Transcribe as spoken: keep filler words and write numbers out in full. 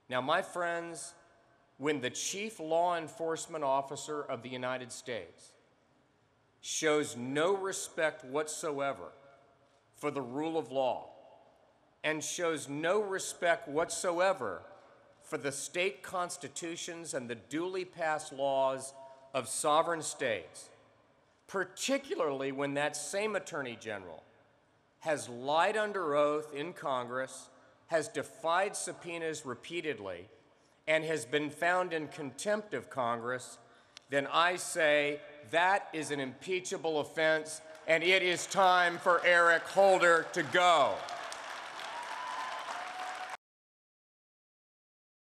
Now, my friends, when the chief law enforcement officer of the United States shows no respect whatsoever for the rule of law and shows no respect whatsoever for the state constitutions and the duly passed laws of sovereign states, particularly when that same Attorney General has lied under oath in Congress, has defied subpoenas repeatedly, and has been found in contempt of Congress, then I say that is an impeachable offense, and it is time for Eric Holder to go.